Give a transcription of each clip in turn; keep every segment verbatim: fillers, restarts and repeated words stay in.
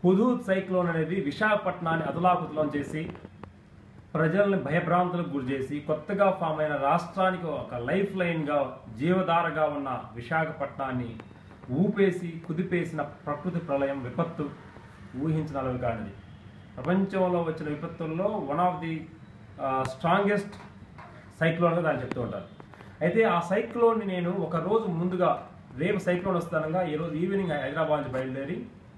Hudhud cyclone అనేది విశాఖపట్నాన్ని అదలాకుతలం చేసి ప్రజల్ని భయభ్రాంతులకు గురి చేసి కొత్తగా ఫామ్ అయిన రాష్ట్రానికి ఒక లైఫ్ లైన్గా జీవధారగా ఉన్న విశాఖపట్నాన్ని ఊపేసి కుదిపేసిన ప్రకృతి ప్రళయం విపత్తు ఊహించనలవి కానిది. ప్రపంచంలో వచ్చిన విపత్తుల్లో వన్ ఆఫ్ ది స్ట్రాంగెస్ట్ సైక్లోన్గా దాన్ని చెప్తూ ఉంటారు. అయితే ఆ సైక్లోన్ని నేను ఒక రోజు ముందుగా రేపు సైక్లోన్ వస్తానగా ఈరోజు ఈవినింగ్ హైదరాబాద్ నుంచి బయలుదేరి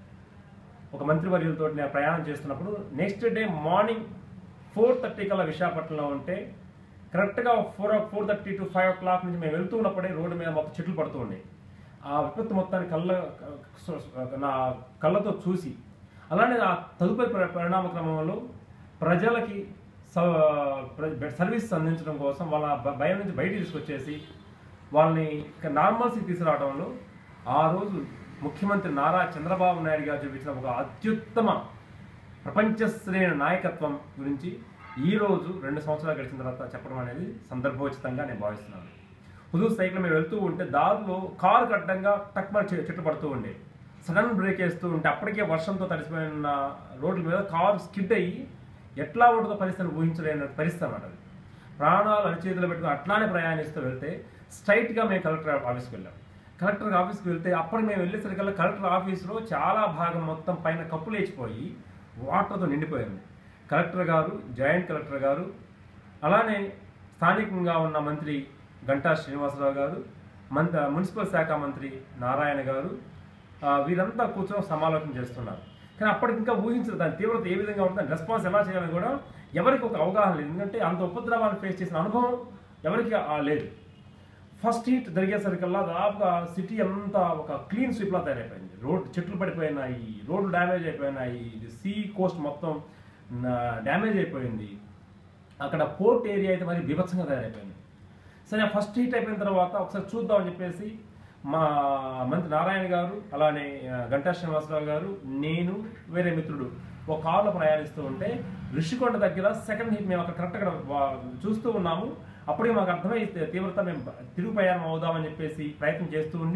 ఒక మంత్రివర్యులతో నేను ప్రయాణం చేస్తున్నప్పుడు next day morning four thirty కల్లా విశాఖపట్నంలో ఉంటే కరెక్ట్గా four four thirty to five o'clock నుంచి మేము వెళ్తూ ఉన్నప్పుడే రోడ్డు మీద మొత్తం చెట్లు పడుతూ ఉండే ఆ విపత్తు మొత్తాన్ని కళ్ళ నా కళ్ళతో చూసి అలానే ఆ తదుపరి పరిణామ క్రమంలో ప్రజలకి సర్వీస్ అందించడం కోసం వాళ్ళ భయం నుంచి బయట తీసుకొచ్చేసి వాళ్ళని నార్మల్సీకి తీసుకురావడంలో ఆ రోజు ముఖ్యమంత్రి నారా చంద్రబాబు నాయుడు గారు చూపించిన ఒక అత్యుత్తమ ప్రపంచ శ్రేణి నాయకత్వం గురించి ఈరోజు రెండు సంవత్సరాలు గడిచిన తర్వాత చెప్పడం అనేది సందర్భోచితంగా నేను భావిస్తున్నాను. హుదూద్ సైకిల్ మేము వెళ్తూ ఉంటే దారిలో కారు అడ్డంగా టక్మర్ చెట్టు పడుతూ ఉండే సడన్ బ్రేక్ వేస్తూ ఉంటే అప్పటికే వర్షంతో తడిసిపోయిన రోడ్ల మీద కారు స్కిడ్ అయ్యి ఎట్లా ఉంటుందో పరిస్థితిని ఊహించలేని పరిస్థితి అన్నమాట. అది ప్రాణాలు అరిచేతులు పెట్టుకుని అట్లానే ప్రయాణిస్తూ వెళ్తే స్ట్రైట్గా మేము కలెక్టర్ ఆఫీస్కి వెళ్ళాం. కలెక్టర్ ఆఫీస్కి వెళ్తే అప్పటికి మేము వెళ్ళేసరికల్లా కలెక్టర్ ఆఫీస్లో చాలా భాగం మొత్తం పైన కప్పు లేచిపోయి వాటర్తో నిండిపోయింది. కలెక్టర్ గారు, జాయింట్ కలెక్టర్ గారు, అలానే స్థానికంగా ఉన్న మంత్రి గంటా శ్రీనివాసరావు గారు, మంత్రి మున్సిపల్ శాఖ మంత్రి నారాయణ గారు వీరంతా కూర్చొని సమాలోచన చేస్తున్నారు. కానీ అప్పటికి ఇంకా ఊహించదు దాని తీవ్రత ఏ విధంగా ఉంటుంది, రెస్పాన్స్ ఎలా చేయాలని కూడా ఎవరికి ఒక అవగాహన లేదు. ఎందుకంటే అంత ఉపద్రవాన్ని ఫేస్ చేసిన అనుభవం ఎవరికి లేదు. ఫస్ట్ హీట్ జరిగేసరికల్లా దాదాపుగా సిటీ అంతా ఒక క్లీన్ స్వీప్లా తయారైపోయింది. రోడ్ చెట్లు పడిపోయినాయి, రోడ్లు డ్యామేజ్ అయిపోయినాయి, సీ కోస్ట్ మొత్తం డ్యామేజ్ అయిపోయింది. అక్కడ పోర్ట్ ఏరియా అయితే మరి బీభత్సంగా తయారైపోయింది. సరే ఫస్ట్ హీట్ అయిపోయిన తర్వాత ఒకసారి చూద్దామని చెప్పేసి మా మంత్రి నారాయణ గారు, అలానే గంటా శ్రీనివాసరావు గారు, నేను వేరే మిత్రుడు ఒక కారులో ప్రయాణిస్తూ ఉంటే ఋషికొండ దగ్గర సెకండ్ హీట్ మేము అక్కడ కరెక్ట్గా చూస్తూ ఉన్నాము. అప్పటికి మాకు అర్థమైతే తీవ్రత మేము తిరుగు ప్రయాణం అవుదామని చెప్పేసి ప్రయత్నం చేస్తూ ఉండి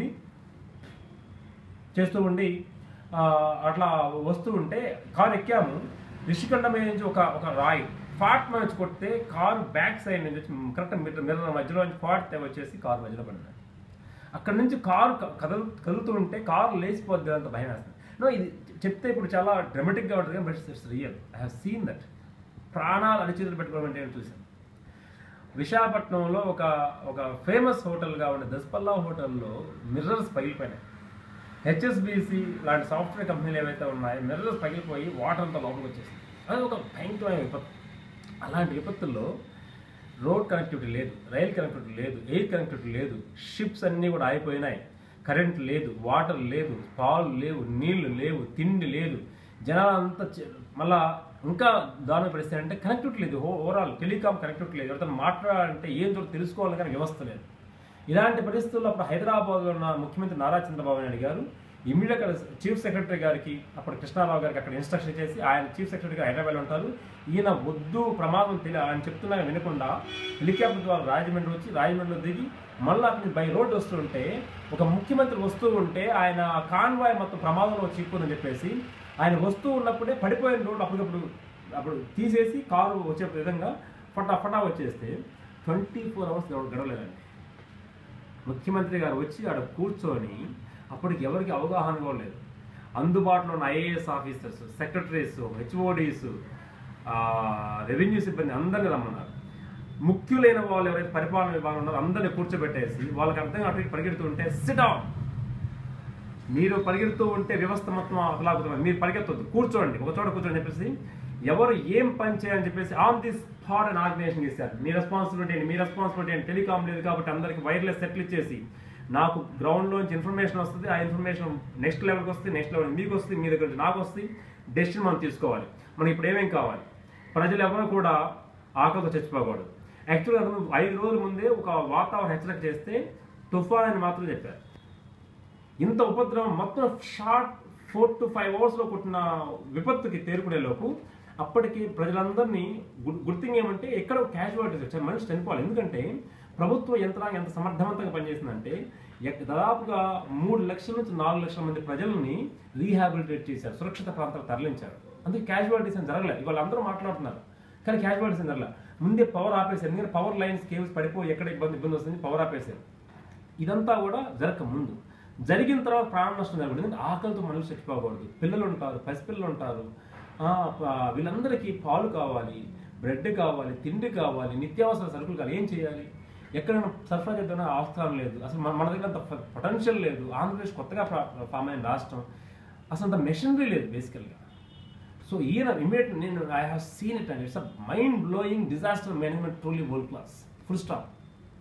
చేస్తూ ఉండి అట్లా వస్తూ ఉంటే కారు ఎక్కాము. ఋషికొండ మీద నుంచి ఒక ఒక రాయి ఫాట్ నుంచి కొడితే కారు బ్యాక్ సైడ్ నుంచి కరెక్ట్ మీటర్ మిర్రర్ మధ్యలో నుంచి ఫాట్ వచ్చేసి కారు మధ్యలో పడింది. అక్కడ నుంచి కారు కదలు కదులుతూ ఉంటే కారు లేచిపోద్ది అంత భయం వేస్తుంది. నో ఇది చెప్తే ఇప్పుడు చాలా డ్రామాటిక్గా ఉంటుంది, but it's real. I have seen that. ప్రాణాలు అరిచేతులు పెట్టుకోవడం నేను చూశాను. విశాఖపట్నంలో ఒక ఒక ఫేమస్ హోటల్గా ఉండే దస్పల్లా హోటల్లో మిర్రర్స్ పగిలిపోయినాయి. హెచ్ఎస్బిసి లాంటి సాఫ్ట్వేర్ కంపెనీలు ఏవైతే ఉన్నాయో మిర్రర్స్ పగిలిపోయి వాటర్ అంతా లోపలికి వచ్చేసింది. అది ఒక భయంకరమైన విపత్తు. అలాంటి విపత్తుల్లో రోడ్ కనెక్టివిటీ లేదు, రైల్ కనెక్టివిటీ లేదు, ఎయిర్ కనెక్టివిటీ లేదు, షిప్స్ అన్నీ కూడా అయిపోయినాయి, కరెంట్ లేదు, వాటర్ లేదు, పాలు లేవు, నీళ్లు లేవు, తిండి లేదు, జనాలంతా మళ్ళా ఇంకా దారుణ పరిస్థితి అంటే కనెక్టివిటీ లేదు. ఓవరాల్ టెలికామ్ కనెక్టివిటీ లేదు. ఎవరితో మాట్లాడాలంటే ఏం చోటు తెలుసుకోవాలని కానీ వ్యవస్థ లేదు. ఇలాంటి పరిస్థితుల్లో అప్పుడు హైదరాబాద్లో ఉన్న ముఖ్యమంత్రి నారా చంద్రబాబు నాయుడు గారు ఇమ్మీడియట్గా చీఫ్ సెక్రటరీ గారికి అప్పుడు కృష్ణారావు గారికి అక్కడ ఇన్స్ట్రక్షన్ చేసి, ఆయన చీఫ్ సెక్రటరీ గారు హైదరాబాద్లో ఉంటారు, ఈయన వద్దు ప్రమాదం తెలియ ఆయన చెప్తున్నా వినకుండా హెలికాప్టర్ ద్వారా రాజమండ్రి వచ్చి రాజమండ్రిలో దిగి మళ్ళీ అతని బై రోడ్డు వస్తుంటే ఒక ముఖ్యమంత్రి వస్తూ ఉంటే ఆయన కాన్వాయ్ మొత్తం ప్రమాదంలో చిక్కుని చెప్పేసి ఆయన వస్తూ ఉన్నప్పుడే పడిపోయిన రోడ్డు అప్పటికప్పుడు అప్పుడు తీసేసి కారు వచ్చే విధంగా ఫటా ఫటా వచ్చేస్తే ట్వంటీ ఫోర్ అవర్స్ గడవలేదండి. ముఖ్యమంత్రి గారు వచ్చి ఆడ కూర్చొని అప్పటికి ఎవరికి అవగాహన కూడా లేదు. అందుబాటులో ఉన్న IAS officers, secretaries, HODs, revenue సిబ్బంది అందరినీ రమ్మన్నారు. ముఖ్యులైన వాళ్ళు ఎవరైతే పరిపాలన విభాగం ఉన్నారో అందరినీ కూర్చోబెట్టేసి వాళ్ళకి అర్థం అటు పరిగెడుతూ ఉంటే సిట్ డౌన్, మీరు పరిగెడుతూ ఉంటే వ్యవస్థ మొత్తం అతలాగుతున్నారు, మీరు పరిగెత్తొద్దు, కూర్చోండి, ఒక చోట కూర్చోని చెప్పేసి ఎవరు ఏం పని చేయాలని చెప్పేసి ఆన్ దిస్ స్పాట్ అని ఆర్గనైజేషన్ ఇస్తారు. మీ రెస్పాన్సిబిలిటీ ఏంటి, మీ రెస్పాన్సిబిలిటీ ఏంటి, టెలికామ్ లేదు కాబట్టి అందరికి వైర్లెస్ సెటిల్ ఇచ్చేసి నాకు గ్రౌండ్లోంచి ఇన్ఫర్మేషన్ వస్తుంది, ఆ ఇన్ఫర్మేషన్ నెక్స్ట్ లెవెల్కి వస్తుంది, నెక్స్ట్ లెవెల్ మీకు వస్తుంది, మీ దగ్గర నుంచి నాకు వస్తుంది, డెసిషన్ మనం తీసుకోవాలి. మనం ఇప్పుడు ఏమేం కావాలి, ప్రజలు ఎవరు కూడా ఆకలితో చచ్చిపోకూడదు. యాక్చువల్గా ఐదు రోజుల ముందే ఒక వాతావరణ హెచ్చరిక చేస్తే తుఫాన్ అని మాత్రం చెప్పారు. ఇంత ఉపద్రవం మొత్తం షార్ట్ ఫోర్ టు ఫైవ్ అవర్స్లో కొట్టిన విపత్తుకి తేరుకునే లోపు అప్పటికి ప్రజలందరినీ గుర్తింగ్ ఏమంటే ఎక్కడ క్యాజువాలిటీస్ వచ్చాయి, మనిషి చనిపోవాలి. ఎందుకంటే ప్రభుత్వ యంత్రాంగం ఎంత సమర్థవంతంగా పనిచేసిందంటే దాదాపుగా మూడు లక్షల నుంచి నాలుగు లక్షల మంది ప్రజల్ని రీహాబిలిటేట్ చేశారు, సురక్షిత ప్రాంతాలకు తరలించారు. అందుకే క్యాజువాలిటీస్ అని జరగలేదు. ఇవాళ అందరూ మాట్లాడుతున్నారు కానీ క్యాజువాలిటీస్ అని జరగలేదు. ముందే పవర్ ఆపేశారు, ఎందుకంటే పవర్ లైన్స్ కేబుల్స్ పడిపోయి ఎక్కడ ఇబ్బంది ఇబ్బంది వస్తుంది, పవర్ ఆపేశారు. ఇదంతా కూడా జరగక ముందు. జరిగిన తర్వాత ప్రాణ నష్టం జరగదు, ఎందుకంటే ఆకలితో మనుషులు చచ్చిపోకూడదు. పిల్లలు ఉంటారు, పసిపిల్లలు ఉంటారు, వీళ్ళందరికీ పాలు కావాలి, బ్రెడ్ కావాలి, తిండి కావాలి, నిత్యావసర సరుకులు కావాలి. ఏం చేయాలి? ఎక్కడైనా సరఫరా చేద్దామని ఆస్కారం లేదు. అసలు మన దగ్గర అంత పొటెన్షియల్ లేదు. ఆంధ్రప్రదేశ్ కొత్తగా ఫామ్ అయిన రాష్ట్రం, అసలు అంత మెషినరీ లేదు బేసికల్గా. సో ఈయన ఇమీడియట్ నేను I have seen it and it's a mind blowing disaster management truly world class, full stop.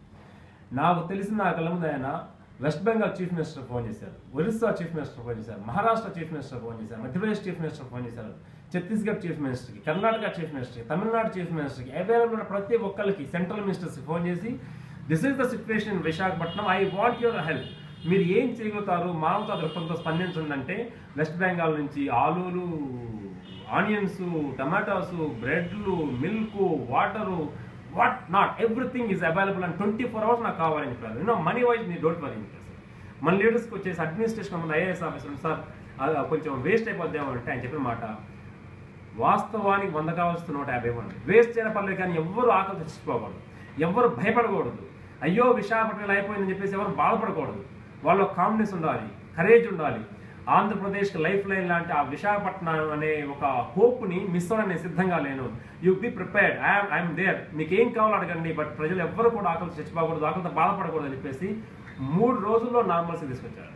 నాకు తెలిసిన నా కళ్ళ ముందు ఆయన West Bengal chief minister phone చేశారు, ఒరిస్సా చీఫ్ మినిస్టర్ ఫోన్ చేశారు, మహారాష్ట్ర చీఫ్ మినిస్టర్ ఫోన్ చేశారు, మధ్యప్రదేశ్ చీఫ్ మినిస్టర్ ఫోన్ చేశారు, ఛత్తీస్గఢ్ చీఫ్ మినిస్టర్కి, కర్ణాటక చీఫ్ మినిస్టర్కి, తమిళనాడు చీఫ్ మినిస్టర్కి, అవైలబుల్ ప్రతి ఒక్కరికి సెంట్రల్ మినిస్టర్స్కి ఫోన్ చేసి this is the situation in Visakhapatnam, I want your help, మీరు ఏం చేయగలుగుతారు, మానవతా దృక్పథంతో స్పందించండి అంటే వెస్ట్ బెంగాల్ నుంచి ఆలూలు, ఆనియన్స్, టమాటోస్, బ్రెడ్లు, milk, water, what not everything is available and twenty four hours నాకు కావాలని చెప్పారు. యూనో మనీ వైజ్ మీరు డోంట్ వరీ చెప్పేసి మన లీడర్స్కి వచ్చేసి అడ్మినిస్ట్రేషన్ ముందు ఐఏఎస్ ఆఫీసర్ సార్ కొంచెం వేస్ట్ అయిపోద్దామో అంటే ఆయన చెప్పిన మాట వాస్తవానికి వంద కావాల్సిన నూట యాభై ఇవ్వండి. వేస్ట్ చేయడం పర్లేదు కానీ ఎవ్వరు ఆకలి తెచ్చిపోకూడదు, ఎవ్వరు భయపడకూడదు, అయ్యో విశాఖపట్నం అయిపోయిందని చెప్పేసి ఎవరు బాధపడకూడదు. వాళ్ళ కాన్ఫిడెన్స్ ఉండాలి, కరేజ్ ఉండాలి. ఆంధ్రప్రదేశ్కి లైఫ్ లైన్ లాంటి ఆ విశాఖపట్నం అనే ఒక హోప్ని మిస్ అవ్వడం నేను సిద్ధంగా లేను. You be prepared, I'm I'm there, మీకు ఏం కావాలో అడగండి, బట్ ప్రజలు ఎవ్వరు కూడా ఆకలి చచ్చిపోకూడదు, ఆకలితో బాధపడకూడదు అని చెప్పేసి మూడు రోజుల్లో నార్మల్సీ తీసుకొచ్చారు.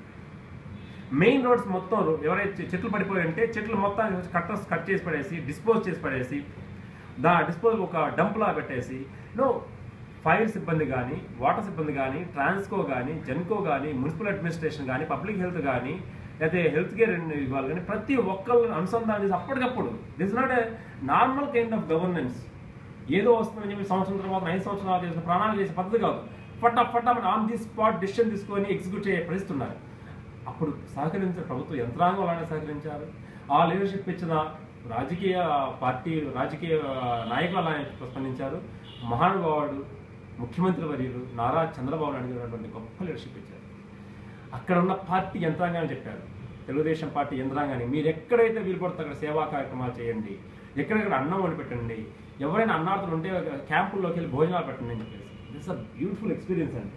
మెయిన్ రోడ్స్ మొత్తం ఎవరైతే చెట్లు పడిపోయి ఉంటే చెట్లు మొత్తం కట్టర్స్ కట్ చేసి పడేసి డిస్పోజ్ చేసి పడేసి దా డిస్పోజ్ ఒక డంప్లా పెట్టేసి నో ఫైర్ సిబ్బంది కానీ, వాటర్ సిబ్బంది కానీ, ట్రాన్స్కో కానీ, జెన్కో కానీ, మున్సిపల్ అడ్మినిస్ట్రేషన్ కానీ, పబ్లిక్ హెల్త్ కానీ, లేకపోతే హెల్త్ కేర్ ఇవ్వాలి కానీ ప్రతి ఒక్కళ్ళని అనుసంధానం చేసి అప్పటికప్పుడు this not a normal kind of governance. ఏదో వస్తుందని చెప్పి సంవత్సరం తర్వాత ఐదు సంవత్సరాలు చేసిన ప్రణాళిక చేసే పద్ధతి కాదు. ఫటా ఫటా ఆన్ ది స్పాట్ డిసిషన్ తీసుకొని ఎగ్జిక్యూట్ చేయ పరిస్థితున్నారు. అప్పుడు సహకరించిన ప్రభుత్వ యంత్రాంగం అలానే సహకరించారు. ఆ లీడర్షిప్ ఇచ్చిన రాజకీయ పార్టీ రాజకీయ నాయకులు అలానే స్పందించారు. మహానుభావుడు ముఖ్యమంత్రి వర్యులు నారా చంద్రబాబు నాయుడు గారు గొప్ప లీడర్షిప్ ఇచ్చారు. అక్కడ ఉన్న పార్టీ యంత్రాంగాన్ని చెప్పారు, తెలుగుదేశం పార్టీ యంత్రాంగాన్ని మీరు ఎక్కడైతే వీలు పడుతుందో అక్కడ సేవా కార్యక్రమాలు చేయండి, ఎక్కడెక్కడ అన్నం వండి పెట్టండి, ఎవరైనా అన్నార్థులు ఉంటే క్యాంపుల్లోకి వెళ్ళి భోజనాలు పెట్టండి అని చెప్పేసి. దిట్స్ అ బ్యూటిఫుల్ ఎక్స్పీరియన్స్ అండి.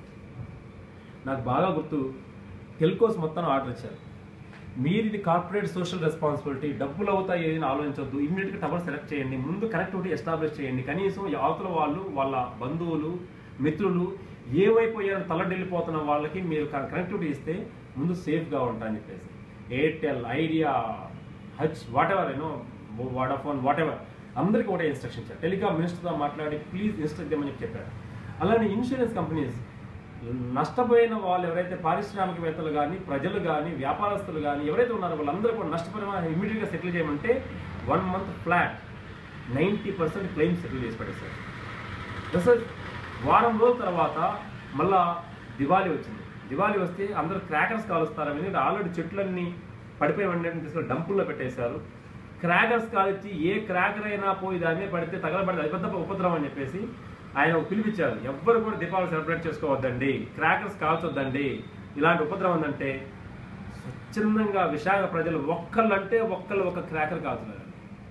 నాకు బాగా గుర్తు, టెల్కోస్ మొత్తం ఆర్డర్ ఇచ్చారు, మీరు ఇది కార్పొరేట్ సోషల్ రెస్పాన్సిబిలిటీ, డబ్బులు అవుతాయి ఏదైనా ఆలోచించొద్దు, ఇమ్మీడియట్గా టవర్ సెలెక్ట్ చేయండి, ముందు కనెక్టివిటీ ఎస్టాబ్లిష్ చేయండి, కనీసం అవతల వాళ్ళు వాళ్ళ బంధువులు మిత్రులు ఏమైపోయారని తలడిల్లిపోతున్న వాళ్ళకి మీరు కనెక్టివిటీ ఇస్తే ముందు సేఫ్గా ఉంటారని చెప్పేసి. Airtel, Idea, Hutch, whatever you know Vodafone, whatever అందరికీ ఒకటే ఇన్స్ట్రక్షన్ ఇచ్చారు. టెలికామ్ మినిస్టర్తో మాట్లాడి ప్లీజ్ ఇన్స్ట్రక్ట్ చేయమని చెప్పి చెప్పారు. అలానే ఇన్సూరెన్స్ కంపెనీస్ నష్టపోయిన వాళ్ళు ఎవరైతే పారిశ్రామికవేత్తలు కానీ, ప్రజలు కానీ, వ్యాపారస్తులు కానీ ఎవరైతే ఉన్నారో వాళ్ళందరూ కూడా నష్టపరిహారం ఇమీడియట్గా సెటిల్ చేయమంటే one month flat ninety percent claim settle చేసి పడేశారు. దసరా వారం రోజుల తర్వాత మళ్ళా దివాళీ వచ్చింది. దివాళీ వస్తే అందరూ క్రాకర్స్ కాలుస్తారు. ఎందుకంటే ఆల్రెడీ చెట్లన్నీ పడిపోయి వండని తీసుకొని డంపుల్లో పెట్టేశారు. క్రాకర్స్ కాల్చి ఏ క్రాకర్ అయినా పోయి దాన్ని పడితే తగలబడితే అది పెద్ద ఉపద్రవం అని చెప్పేసి ఆయన పిలిపించారు. ఎవ్వరు కూడా దీపావళి సెలబ్రేట్ చేసుకోవద్దండి, క్రాకర్స్ కాల్చొద్దండి, ఇలాంటి ఉపద్రవం ఉందంటే స్వచ్ఛందంగా విశాఖ ప్రజలు ఒక్కళ్ళంటే ఒక్కళ్ళు ఒక క్రాకర్ కాల్చున్నారు.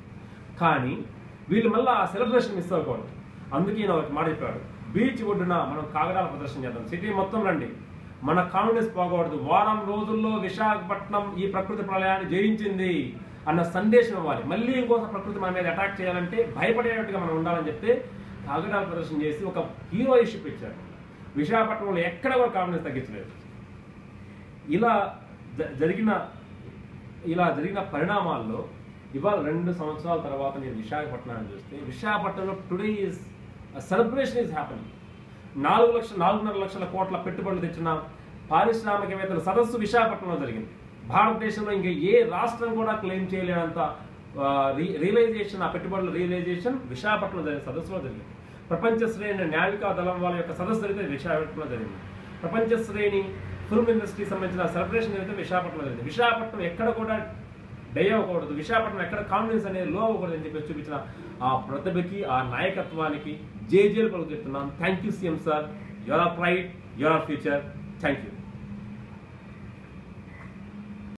కానీ వీళ్ళు మళ్ళీ ఆ సెలబ్రేషన్ మిస్ అవ్వకూడదు. అందుకే ఈయన ఒక మాట చెప్పాడు, బీచ్ ఒడ్డున మనం కాగడాల ప్రదర్శన చేద్దాం, సిటీ మొత్తం రండి, మన కాన్ఫిడెన్స్ పోకూడదు, వారం రోజుల్లో విశాఖపట్నం ఈ ప్రకృతి ప్రళయాన్ని జయించింది అన్న సందేశం ఇవ్వాలి. మళ్ళీ ఇంకోసం ప్రకృతి మన మీద అటాక్ చేయాలంటే భయపడేటట్టుగా మనం ఉండాలని చెప్తే కాగడాల ప్రదర్శన చేసి ఒక హీరోయిషిప్ ఇచ్చారు. విశాఖపట్నంలో ఎక్కడ కూడా కాన్ఫిడెన్స్ తగ్గించలేదు. ఇలా జరిగిన ఇలా జరిగిన పరిణామాల్లో ఇవాళ రెండు సంవత్సరాల తర్వాత నేను విశాఖపట్నాన్ని చూస్తే విశాఖపట్నంలో today is celebration is happening. నాలుగు లక్షల నాలుగున్నర లక్షల కోట్ల పెట్టుబడులు తెచ్చిన పారిశ్రామికవేత్తల సదస్సు విశాఖపట్నంలో జరిగింది. భారతదేశంలో ఇంకా ఏ రాష్ట్రం కూడా క్లెయిమ్ చేయలేనంత రియలైజేషన్, ఆ పెట్టుబడుల రియలైజేషన్ విశాఖపట్నంలో జరిగిన సదస్సులో జరిగింది. ప్రపంచ శ్రేణి నావికా దళం వాళ్ళ యొక్క సదస్సు జరిగితే విశాఖపట్నంలో జరిగింది. ప్రపంచ శ్రేణి ఫిల్మ్ ఇండస్ట్రీకి సంబంధించిన సెలబ్రేషన్ జరిగితే విశాఖపట్నంలో జరిగింది. విశాఖపట్నం ఎక్కడ కూడా డై అవ్వకూడదు, విశాఖపట్నం ఎక్కడ కాన్ఫిడెన్స్ అనేది లో అవ్వకూడదు అని చెప్పి చూపించిన ఆ ప్రతిభకి, ఆ నాయకత్వానికి జేజేలు పలుకు చెప్తున్నాను. Thank you CM sir, you're our pride, you're our future. Thank you.